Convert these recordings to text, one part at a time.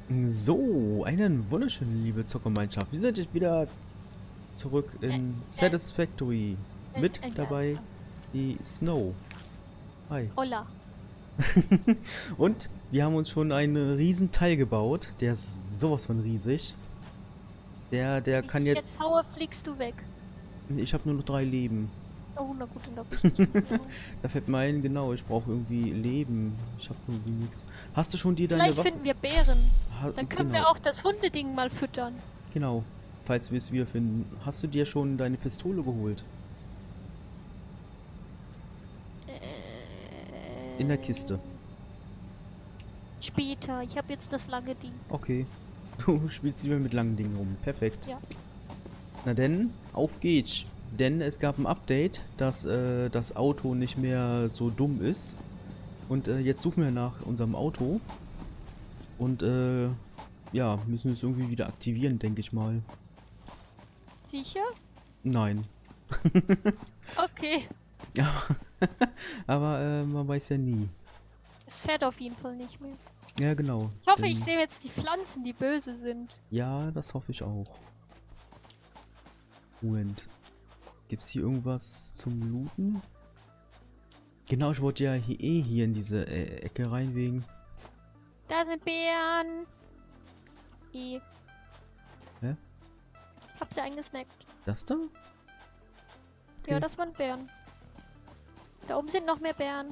So, einen wunderschönen, liebe Zockgemeinschaft. Wir sind jetzt wieder zurück in Satisfactory. Mit dabei die Snow. Hi. Hola. Und wir haben uns schon einen riesen Teil gebaut. Der ist sowas von riesig. Der Wenn ich kann dich jetzt... hauer, fliegst du weg. Ich habe nur noch 3 Leben. Oh, na gut, dann hab ich dich nicht mehr. Da fällt mir ein, genau, ich brauche irgendwie Leben. Ich habe irgendwie nichts. Hast du schon dir deine Vielleicht Waffe... finden wir Bären. Dann können genau. wir auch das Hundeding mal füttern. Genau, falls wir es wiederfinden. Hast du dir schon deine Pistole geholt? In der Kiste. Später. Ich habe jetzt das lange Ding. Okay. Du spielst lieber mit langen Dingen rum. Perfekt. Ja. Na denn, auf geht's. Denn es gab ein Update, dass das Auto nicht mehr so dumm ist. Und jetzt suchen wir nach unserem Auto. Und ja, müssen es irgendwie wieder aktivieren, denke ich mal. Sicher? Nein. Okay. Ja. Aber man weiß ja nie. Es fährt auf jeden Fall nicht mehr. Ja, genau. Ich hoffe, ich sehe jetzt die Pflanzen, die böse sind. Ja, das hoffe ich auch. Moment. Gibt's hier irgendwas zum Looten? Genau, ich wollte ja hier in diese Ecke rein wegen. Da sind Bären. Hä? Ich hab sie eingesnackt. Das da? Okay. Ja, das waren Bären. Da oben sind noch mehr Bären.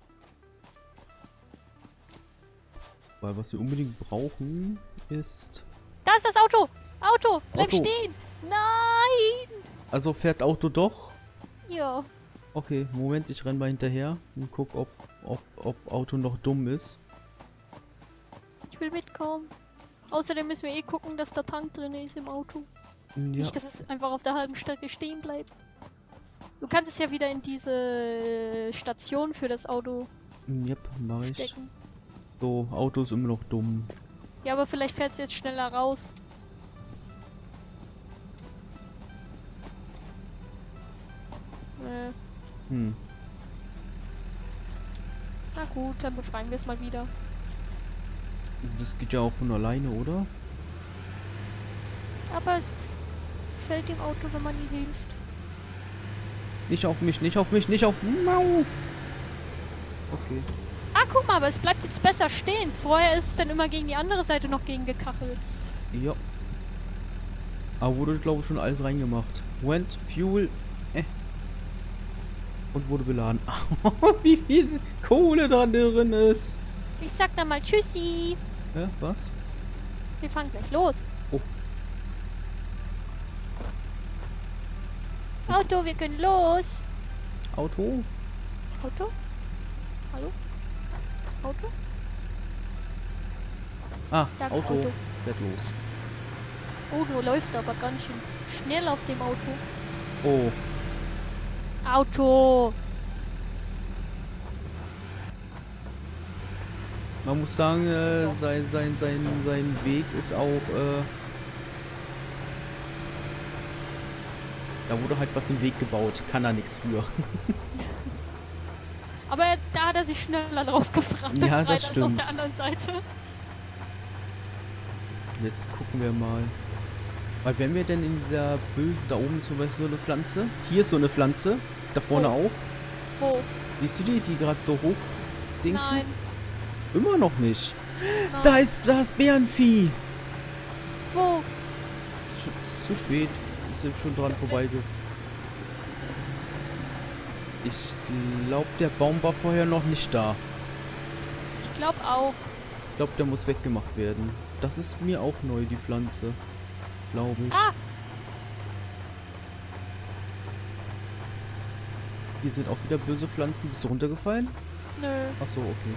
Weil was wir unbedingt brauchen ist... Da ist das Auto! Auto! Bleib Auto. stehen! Nein! Also fährt Auto doch? Ja. Okay, Moment, ich renn mal hinterher und guck, ob Auto noch dumm ist. Ich will mitkommen. Außerdem müssen wir eh gucken, dass der Tank drin ist im Auto. Ja, Nicht, dass es einfach auf der halben Strecke stehen bleibt. Du kannst es ja wieder in diese Station für das Auto yep, mach ich. stecken. So, Auto ist immer noch dumm. Ja, aber vielleicht fährt es jetzt schneller raus. Hm. Na gut, dann befreien wir es mal wieder. Das geht ja auch von alleine, oder? Aber es fällt dem Auto, wenn man ihm hilft. Nicht auf mich, nicht auf mich, nicht auf... Mau! Okay. Ah, guck mal, aber es bleibt jetzt besser stehen. Vorher ist es dann immer gegen die andere Seite noch gegen gekachelt. Ja. Aber wurde, glaube ich, schon alles reingemacht. Moment, Fuel. Und wurde beladen. Wie viel Kohle da drin ist. Ich sag dann mal Tschüssi. Ja, was? Wir fahren gleich los. Oh. Auto, wir können los. Auto? Auto? Hallo? Auto? Ah, Da, Auto. Auto. Fährt los. Oh, du läufst aber ganz schön schnell auf dem Auto. Oh. Auto! Man muss sagen, sein Weg ist auch, da wurde halt was im Weg gebaut. Kann er nichts für. Aber da hat er sich schneller rausgefragt Ja, das als auf stimmt. der anderen Seite. Jetzt gucken wir mal. Weil wenn wir denn in dieser bösen, da oben ist zum Beispiel so eine Pflanze. Hier ist so eine Pflanze. Da vorne auch. Wo? Siehst du die gerade so hoch dingsen? Nein. Immer noch nicht. Nein. Da ist Bärenvieh. Wo? Zu spät. Sind schon dran vorbeigegangen. Ich glaube, der Baum war vorher noch nicht da. Ich glaube auch. Ich glaube, der muss weggemacht werden. Das ist mir auch neu, die Pflanze. Glaube ich. Ah! Hier sind auch wieder böse Pflanzen. Bist du runtergefallen? Nö. Achso, okay.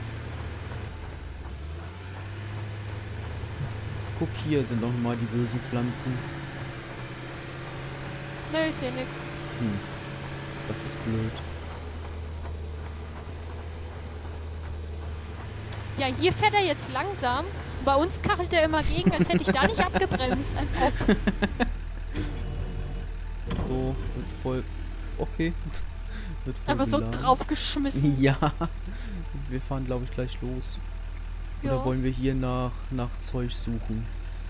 Guck, hier sind noch mal die bösen Pflanzen. Nö, ich sehe nix. Das ist blöd. Ja, hier fährt er jetzt langsam. Bei uns kachelt er immer gegen, als hätte ich da nicht abgebremst. Also, So, wird voll... Okay. Wird voll aber so geladen. draufgeschmissen. Ja. Wir fahren, glaube ich, gleich los. Oder Ja. wollen wir hier nach Zeug suchen?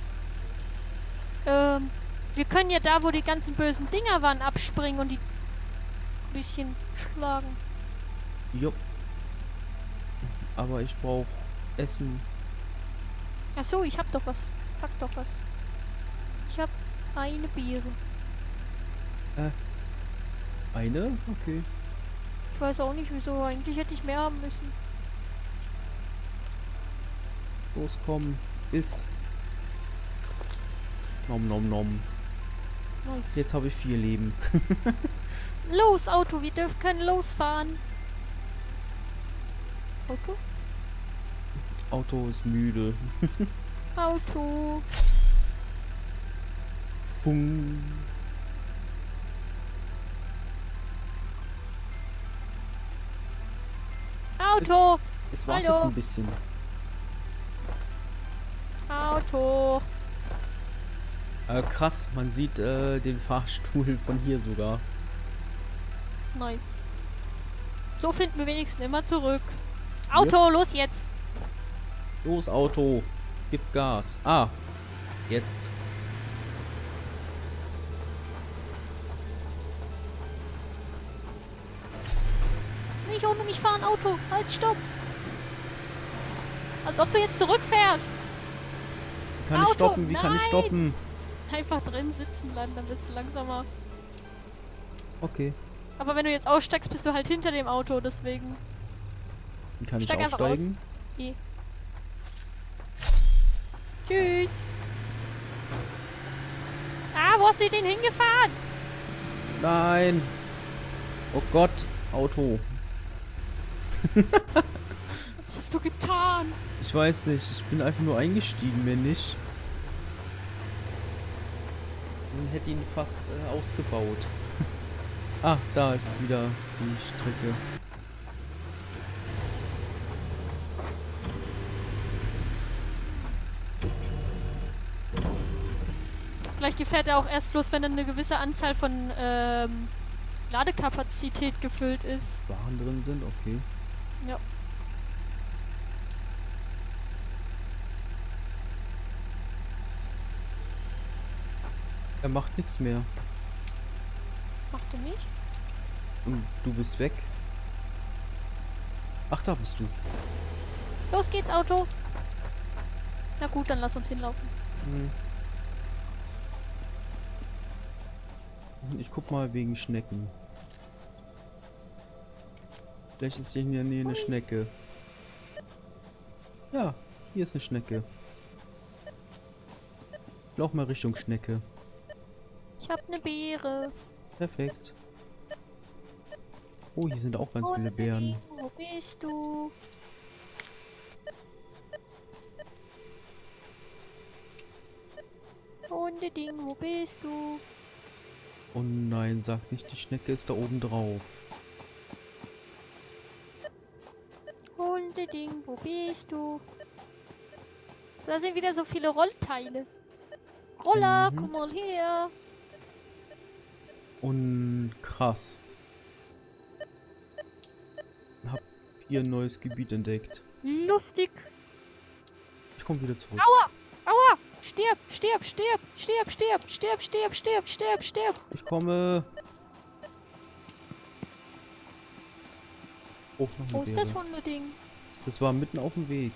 Wir können ja da, wo die ganzen bösen Dinger waren, abspringen und die ein bisschen schlagen. Jupp. Aber ich brauche Essen. Ach so, ich hab doch was. Sag doch was. Ich hab eine Beere. Eine? Okay. Ich weiß auch nicht wieso. Eigentlich hätte ich mehr haben müssen. Los, komm. Iss. Nom nom nom. Nice. Jetzt habe ich 4 Leben. Los, Auto, wir können losfahren. Auto? Auto ist müde. Auto. Fung. Auto. Es wartet Hallo. ein bisschen. Auto. Krass, man sieht den Fahrstuhl von hier sogar. Nice. So finden wir wenigstens immer zurück. Auto, los jetzt. Los, Auto. Gib Gas. Ah, jetzt. Nicht ohne mich fahren, Auto. Halt, stopp. Als ob du jetzt zurückfährst. Wie kann ich Auto, stoppen? Wie kann ich nein! stoppen? Einfach drin sitzen bleiben, dann bist du langsamer. Okay. Aber wenn du jetzt aussteigst, bist du halt hinter dem Auto, deswegen. Wie kann ich Steig einfach aussteigen? E. Tschüss. Ah, wo hast du den hingefahren? Nein. Oh Gott, Auto. Was hast du getan? Ich weiß nicht, ich bin einfach nur eingestiegen, mehr nicht. Und hätte ihn fast ausgebaut. Ah, da ist wieder die Strecke. Vielleicht fährt er auch erst los, wenn dann eine gewisse Anzahl von Ladekapazität gefüllt ist. Waren drin sind, okay. Ja. Er macht nichts mehr. Macht er nicht? Und du bist weg. Ach, da bist du. Los geht's, Auto. Na gut, dann lass uns hinlaufen. Hm. Ich guck mal wegen Schnecken. Vielleicht ist hier in der Nähe eine Schnecke. Ja, hier ist eine Schnecke. Lauf mal Richtung Schnecke. Ich hab eine Beere. Perfekt. Oh, hier sind auch ganz viele Beeren. Wo bist du? Hundeding, wo bist du? Oh nein, sag nicht, die Schnecke ist da oben drauf. Hundeding, wo bist du? Da sind wieder so viele Rollteile. Roller, komm mal her. Und krass. Hab hier ein neues Gebiet entdeckt. Lustig. Ich komme wieder zurück. Aua! Aua! Stirb! Stirb! Stirb! Stirb! Stirb! Stirb! Stirb! Stirb! Stirb! Stirb! Ich komme. Oh, noch eine Wo ist das Beere. Hundeding? Das war mitten auf dem Weg.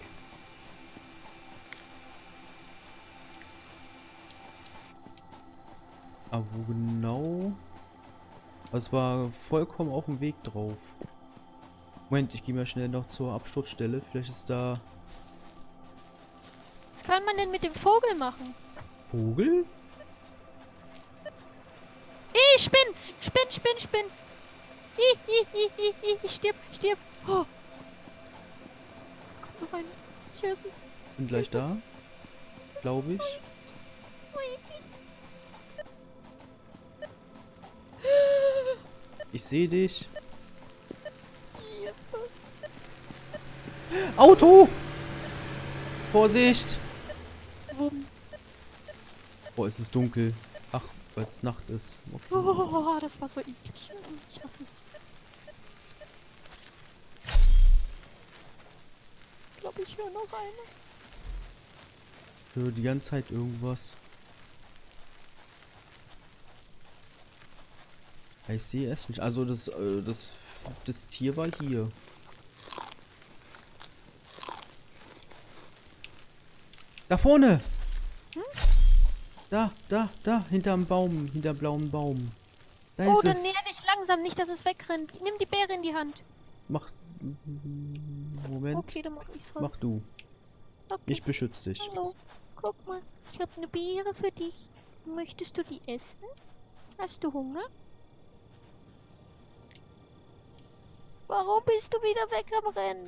Aber wo genau? Es war vollkommen auf dem Weg drauf. Moment, ich gehe mal schnell noch zur Absturzstelle. Vielleicht ist da... Was kann man denn mit dem Vogel machen? Vogel? Spinn! Spinn, spinn, spinn! Stirb, stirb! Oh. Komm so rein. Tschüss. Bin gleich da. Glaube ich. So eklig. Ich sehe dich. Auto! Vorsicht! Wumms. Oh, es ist dunkel. Ach, weil es Nacht ist. Okay. Oh, das war so eklig. Ich hasse es. Ich glaub, glaube, ich höre noch eine. Ich höre die ganze Zeit irgendwas. Ich sehe es nicht. Also das Tier war hier. Da vorne! Hm? Da, hinterm Baum, hinterm blauen Baum. Da Oh, ist dann es. näher dich langsam, nicht, dass es wegrennt. Nimm die Beere in die Hand. Mach. Moment. Okay, dann mach ich's halt. Mach du. Okay. Ich beschütze dich. Hallo, guck mal, ich habe eine Beere für dich. Möchtest du die essen? Hast du Hunger? Warum bist du wieder weg am Rennen?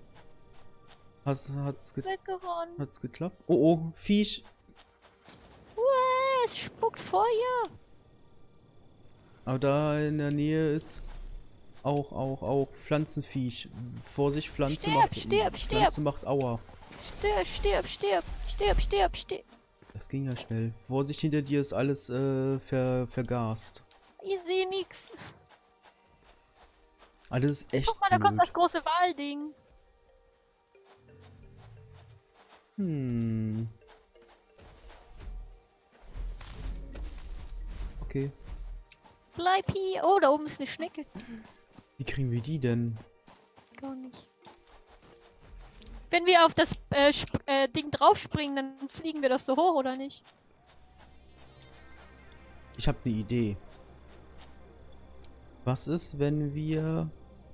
Weggerannt. Weggerannt. Hat's geklappt? Oh, oh, Viech. Es spuckt Feuer. Aber da in der Nähe ist auch Pflanzenviech. Vorsicht, Pflanze Pflanze macht Aua. Stirb. Das ging ja schnell. Vorsicht, hinter dir ist alles vergast. Ich sehe nix. Ah, das ist echt Guck mal, da kommt blöd. das große Walding. Okay. Bleib hier. Oh, da oben ist eine Schnecke. Wie kriegen wir die denn? Gar nicht. Wenn wir auf das Ding draufspringen, dann fliegen wir das so hoch, oder nicht? Ich habe eine Idee. Was ist, wenn wir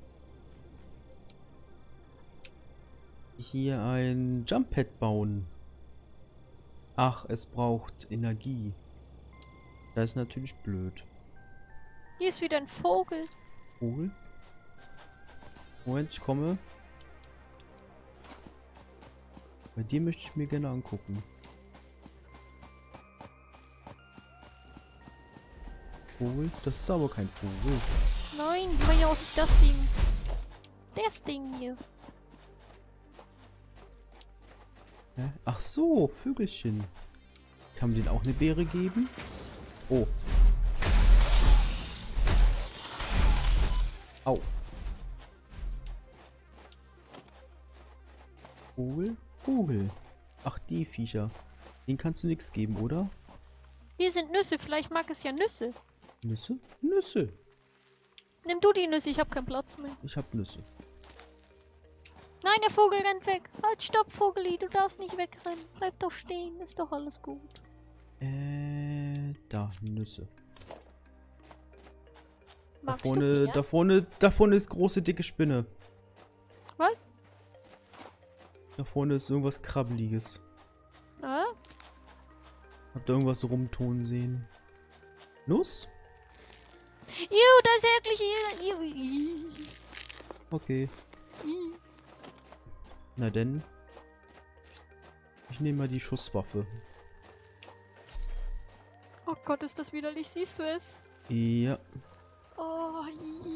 hier ein Jump Pad bauen? Ach, es braucht Energie. Das ist natürlich blöd. Hier ist wieder ein Vogel. Vogel? Moment, ich komme. Bei dir möchte ich mir gerne angucken. Vogel? Das ist aber kein Vogel. Nein, ich meine ja auch nicht das Ding. Das Ding hier. Hä? Ach so, Vögelchen. Kann man denen auch eine Beere geben? Oh. Au. Vogel. Ach, die Viecher. Denen kannst du nichts geben, oder? Hier sind Nüsse, vielleicht mag es ja Nüsse. Nüsse? Nüsse. Nimm du die Nüsse, ich habe keinen Platz mehr. Ich hab Nüsse. Nein, der Vogel rennt weg. Halt, stopp, Vogeli, du darfst nicht wegrennen. Bleib doch stehen, ist doch alles gut. Da, Nüsse. Magst du mehr? Da vorne ist große, dicke Spinne. Was? Da vorne ist irgendwas Krabbeliges. Ah? Habt ihr irgendwas rumtun sehen? Nuss? Da ist wirklich... Okay. Na denn. Ich nehme mal die Schusswaffe. Oh Gott, ist das widerlich. Siehst du es? Ja. Oh,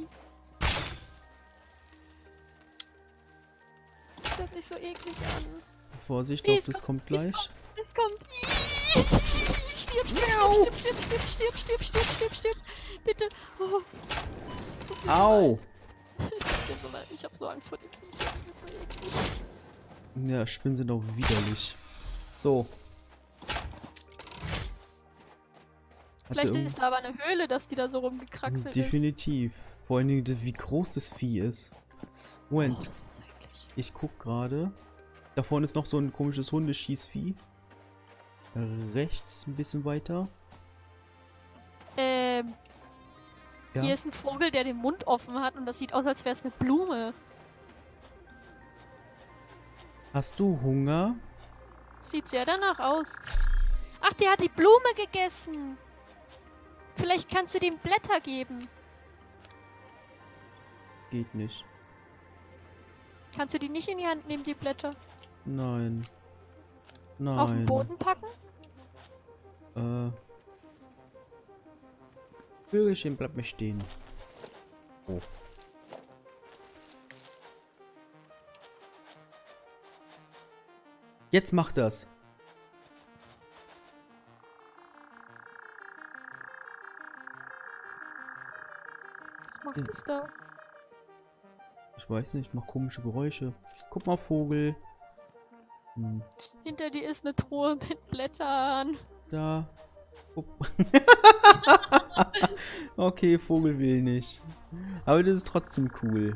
das hört sich so eklig an. Vorsicht, ich glaube, das kommt gleich. Es kommt. Stirb. Bitte. Oh. Au! Ich hab so Angst vor den Viechern. Das ist so eklig. Ja, Spinnen sind auch widerlich. So. Vielleicht ist da aber eine Höhle, dass die da so rumgekraxelt ist. Definitiv. Vor allen Dingen, wie groß das Vieh ist. Moment. Oh, das ist so eklig. Ich guck gerade. Da vorne ist noch so ein komisches Hundeschießvieh. Rechts ein bisschen weiter. Ja. Hier ist ein Vogel, der den Mund offen hat und das sieht aus, als wäre es eine Blume. Hast du Hunger? Sieht sehr danach aus. Ach, der hat die Blume gegessen. Vielleicht kannst du dem Blätter geben. Geht nicht. Kannst du die nicht in die Hand nehmen, die Blätter? Nein. Nein. Auf den Boden packen? Vögelchen, bleib mir stehen. Oh. Jetzt macht das. Was macht es da? Ich weiß nicht, ich mach komische Geräusche. Guck mal, Vogel. Hm. Hinter dir ist eine Truhe mit Blättern. Da. Upp. Okay, Vogel will nicht. Aber das ist trotzdem cool.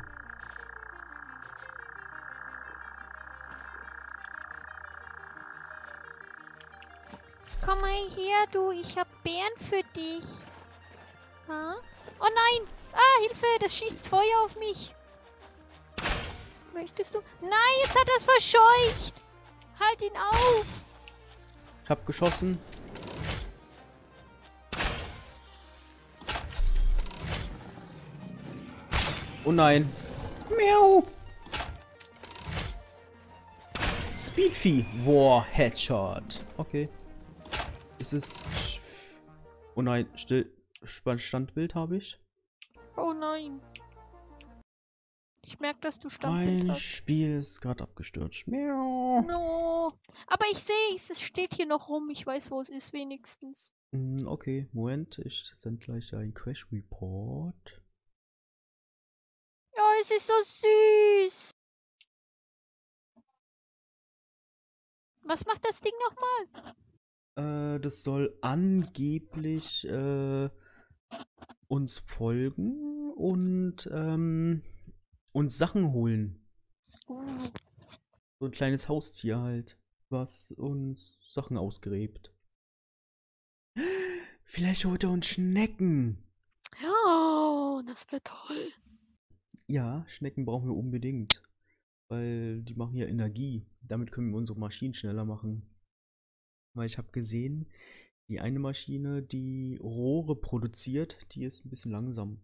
Komm mal her, du. Ich hab Beeren für dich. Ha? Oh nein! Ah, Hilfe! Das schießt Feuer auf mich. Möchtest du? Nein, jetzt hat er es verscheucht. Halt ihn auf. Ich hab geschossen. Oh nein. Miau. Speedvieh. Boah, Headshot. Okay. Ist es... Oh nein, Standbild habe ich. Oh nein. Ich merke, dass du Standbild Mein hast. Spiel ist gerade abgestürzt. Miau. No. Aber ich sehe es steht hier noch rum. Ich weiß, wo es ist wenigstens. Okay, Moment. Ich sende gleich einen Crash Report. Oh, es ist so süß. Was macht das Ding nochmal? Das soll angeblich uns folgen und uns Sachen holen. So ein kleines Haustier halt, was uns Sachen ausgräbt. Vielleicht holt er uns Schnecken. Oh, das wäre toll. Ja, Schnecken brauchen wir unbedingt. Weil die machen ja Energie. Damit können wir unsere Maschinen schneller machen. Weil ich habe gesehen, die eine Maschine, die Rohre produziert, die ist ein bisschen langsam.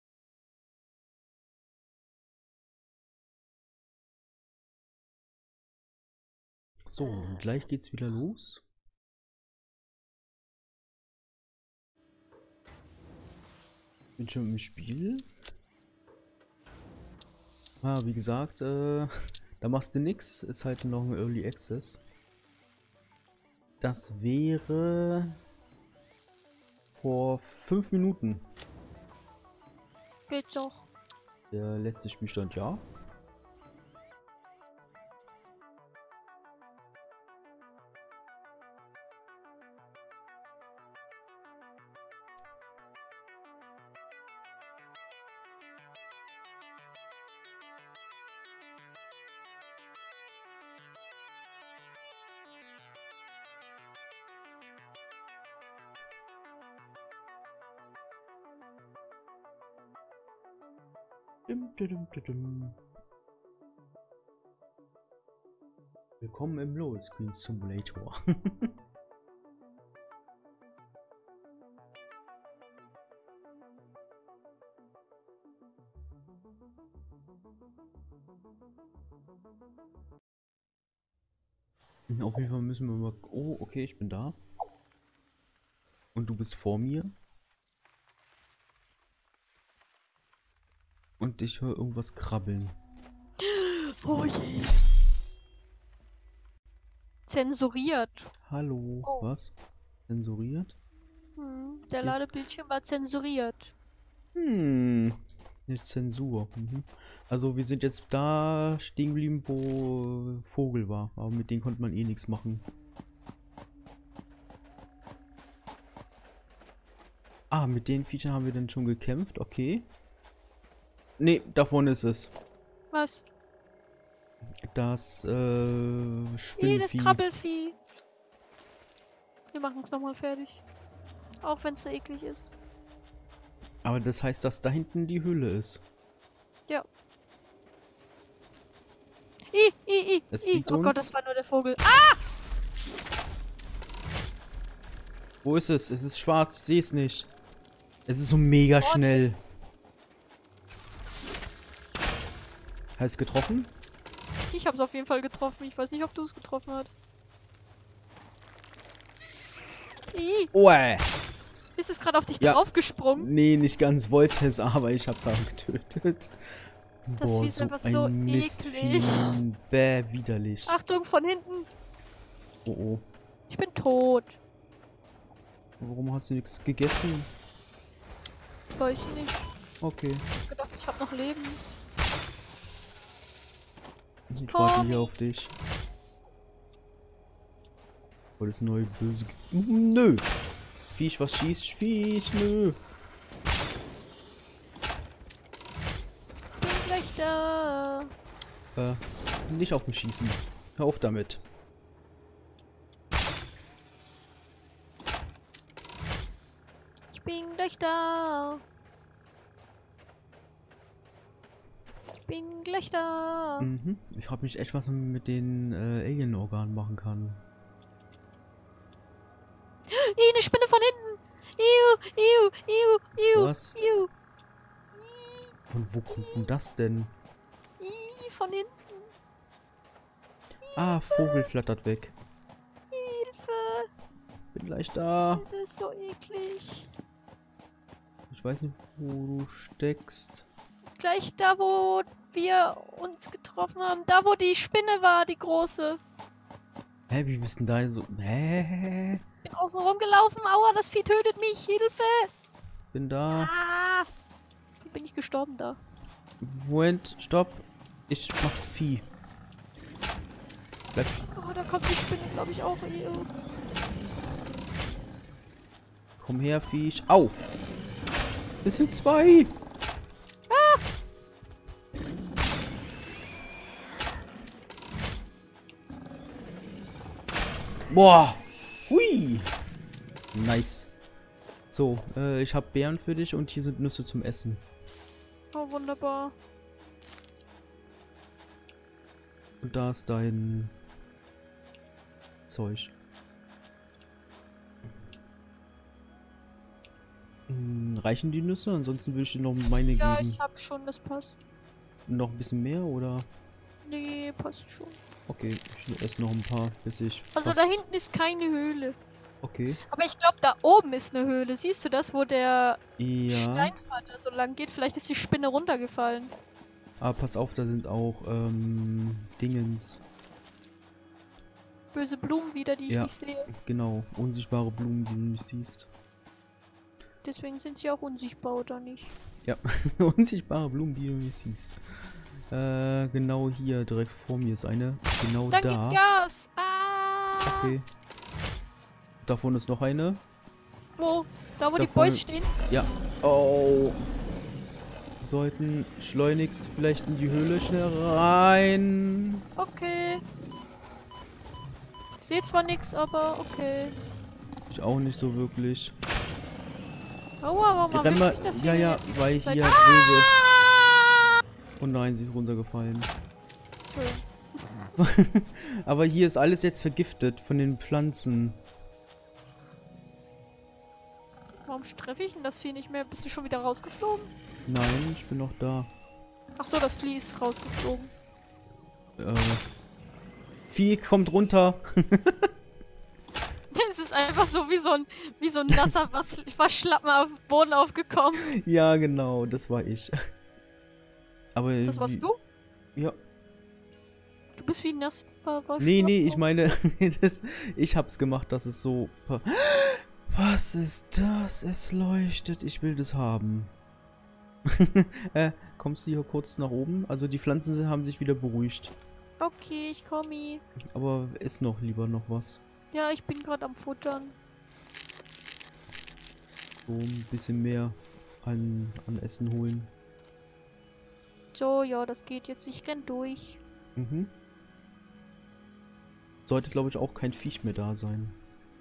So, und gleich geht's wieder los. Bin schon im Spiel. Wie gesagt, da machst du nix. Ist halt noch ein Early Access. Das wäre vor 5 Minuten. Geht doch. Der letzte Spielstand, ja. Willkommen im Loadscreen Simulator. Auf jeden Fall müssen wir mal... Oh, okay, ich bin da. Und du bist vor mir. Und ich höre irgendwas krabbeln. Oh je. Zensuriert. Hallo, Oh. was? Zensuriert? Der Hier ist- Ladebildschirm war zensuriert. Nicht Zensur. Also wir sind jetzt da stehen geblieben, wo Vogel war. Aber mit denen konnte man eh nichts machen. Ah, mit den Viechern haben wir dann schon gekämpft, okay. Nee, da vorne ist es. Was? Das, Das Spinnenvieh. Krabbelvieh. Wir machen es nochmal fertig. Auch wenn es so eklig ist. Aber das heißt, dass da hinten die Höhle ist. Ja. Es sieht Oh uns. Gott, das war nur der Vogel. Ah! Wo ist es? Es ist schwarz, ich sehe es nicht. Es ist so mega schnell. Hast du getroffen? Ich habe es auf jeden Fall getroffen. Ich weiß nicht, ob du es getroffen hast. Uäh. Ist es gerade auf dich Ja. draufgesprungen? Nee, nicht ganz wollte es, aber ich hab's auch getötet. Das Vieh ist einfach so eklig. Bäh, widerlich. Achtung, von hinten. Oh oh. Ich bin tot. Warum hast du nichts gegessen? Weiß ich nicht. Okay. Ich hab gedacht, ich habe noch Leben. Ich warte hier Tommy. auf dich. Voll das neue böse... Nö. Viech, was schießt? Viech, nö. Bin gleich da. Nicht auf mich schießen. Hör auf damit. Ich bin gleich da. Ich bin gleich da. Mhm. Ich frage mich echt, was man mit den Alien-Organen machen kann. Eine Spinne von hinten. Iu. Was? Von wo kommt denn das denn? Von hinten. Ah, Vogel flattert weg. Hilfe. Bin gleich da. Das ist so eklig. Ich weiß nicht, wo du steckst. Gleich da, wo wir uns getroffen haben. Da, wo die Spinne war, die große. Hä, wie bist denn da so... Hä? Ich bin außen rumgelaufen. Aua, das Vieh tötet mich. Hilfe. Bin da. Ah. Bin ich gestorben da. Moment, stopp. Ich mach Vieh. Bleib. Oh, da kommt die Spinne, glaube ich, auch. Ew. Komm her, Viech. Au! Es sind zwei! Boah! Hui! Nice. So, ich habe Beeren für dich und hier sind Nüsse zum Essen. Oh, wunderbar. Und da ist dein Zeug. Reichen die Nüsse? Ansonsten will ich dir noch meine Ja, geben. ich hab schon, das passt. Noch ein bisschen mehr, oder? Nee, passt schon. Okay, ich esse noch ein paar, bis ich Also fast... da hinten ist keine Höhle. Okay. Aber ich glaube, da oben ist eine Höhle. Siehst du das, wo der Ja. Steinvater so lang geht? Vielleicht ist die Spinne runtergefallen. Aber pass auf, da sind auch, Dingens. Böse Blumen wieder, die ich Ja. nicht sehe. Genau, unsichtbare Blumen, die du nicht siehst. Deswegen sind sie auch unsichtbar, oder nicht? Ja, unsichtbare Blumen, die du nicht siehst. Genau hier, direkt vor mir ist eine. Genau Dann da. geht Gas! Ah! Okay. Davon ist noch eine. Wo? Da, wo Da die Boys vorne- stehen? Ja. Oh. Wir sollten schleunigst vielleicht in die Höhle schnell rein. Okay. Ich sehe zwar nichts, aber okay. Ich auch nicht so wirklich. Aua, warum Renn mal. erwischt mich das Ja, Vieh ja, jetzt die weil ganze Zeit? hier Ah! böse. Oh nein, sie ist runtergefallen. Schön. Aber hier ist alles jetzt vergiftet von den Pflanzen. Warum treffe ich denn das Vieh nicht mehr? Bist du schon wieder rausgeflogen? Nein, ich bin noch da. Ach so, das Vieh ist rausgeflogen. Vieh kommt runter. Es ist einfach so wie so ein nasser Waschlappen auf den Boden aufgekommen. Ja, genau, das war ich. Aber Das warst du? Ja. Du bist wie ein nasser Waschlappen. Nee, ich meine, ich hab's gemacht, dass es so... Was ist das? Es leuchtet. Ich will das haben. Kommst du hier kurz nach oben? Also die Pflanzen haben sich wieder beruhigt. Okay, ich komme. Aber iss noch lieber noch was. Ja, ich bin gerade am Futtern. So ein bisschen mehr an Essen holen. So, ja, das geht jetzt. Ich renn durch. Mhm. Sollte, glaube ich, auch kein Viech mehr da sein.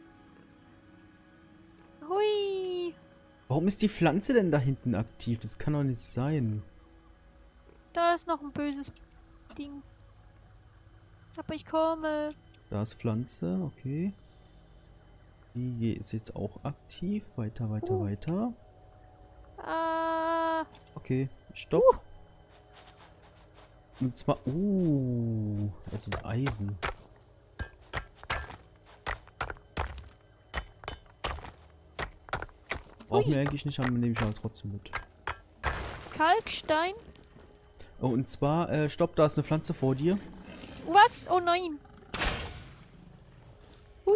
Hui! Warum ist die Pflanze denn da hinten aktiv? Das kann doch nicht sein. Da ist noch ein böses Ding. Aber ich komme. Da ist Pflanze, okay. Die hier ist jetzt auch aktiv. Weiter, weiter. Ah, Okay, stopp. Und zwar... das ist Eisen. Brauchen wir eigentlich nicht, aber nehme ich aber trotzdem mit. Kalkstein? Oh, und zwar, stopp, da ist eine Pflanze vor dir. Was? Oh nein. Hui.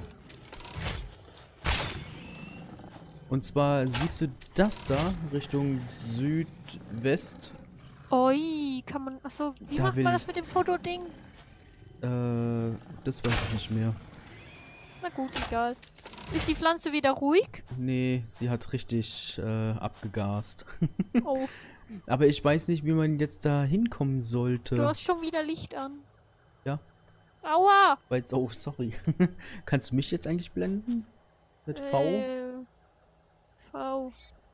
Und zwar siehst du das da, Richtung Südwest. Oi, kann man... Achso, wie Da macht will man ich- das mit dem Fotoding? Das weiß ich nicht mehr. Na gut, egal. Ist die Pflanze wieder ruhig? Nee, sie hat richtig abgegast. Oh, Aber ich weiß nicht, wie man jetzt da hinkommen du sollte. hast schon wieder Licht an. Ja, Aua! weil, oh, sorry. Kannst du mich jetzt eigentlich blenden? Mit V? V.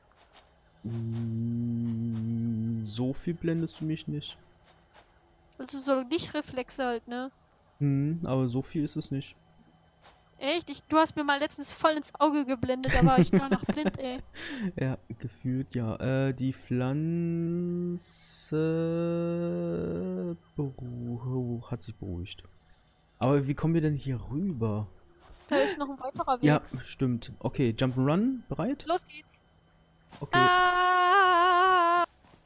So viel blendest du mich nicht. Also so Lichtreflexe halt, ne? Aber so viel ist es nicht. Echt? Du hast mir mal letztens voll ins Auge geblendet, da war ich danach blind, ey. Ja, gefühlt ja. Die Pflanze hat sich beruhigt. Aber wie kommen wir denn hier rüber? Da ist noch ein weiterer Weg. Ja, stimmt. Okay, Jump'n'Run, bereit? Los geht's. Okay. Ah!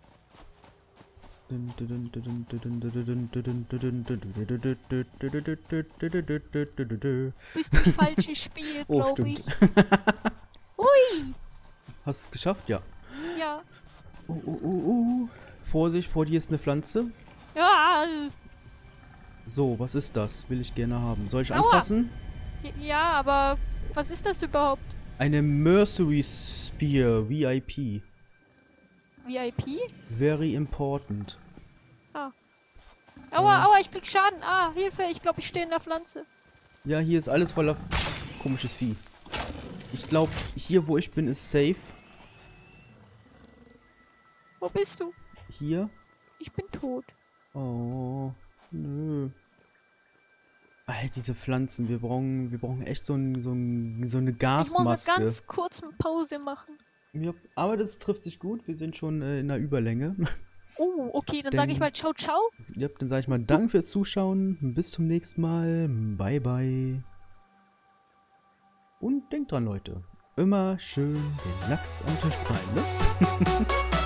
Bist du falsches Spiel, Oh, glaube stimmt. ich. Hui! Hast du es geschafft? Ja. Ja. Vorsicht, vor dir ist eine Pflanze. Ja, So, was ist das? Will ich gerne haben. Soll ich Aua. anfassen? ja, aber was ist das überhaupt? Eine Mercury Spear VIP. VIP? Very important. Aua, aua, ich krieg Schaden. Ah, Hilfe, ich glaube, ich stehe in der Pflanze. Ja, hier ist alles voller komisches Vieh. Ich glaube, hier wo ich bin, ist safe. Wo bist du? Hier. Ich bin tot. Oh, nö. Alter, diese Pflanzen, wir brauchen echt so eine Ich muss Gasmaske. eine ganz kurze Pause machen. Ja, aber das trifft sich gut, wir sind schon in der Überlänge. Oh, okay, dann sage ich mal ciao, ciao. Ja, dann sage ich mal Danke fürs Zuschauen, bis zum nächsten Mal, bye bye. Und denkt dran, Leute, immer schön den Lachs am Tisch bleiben, ne?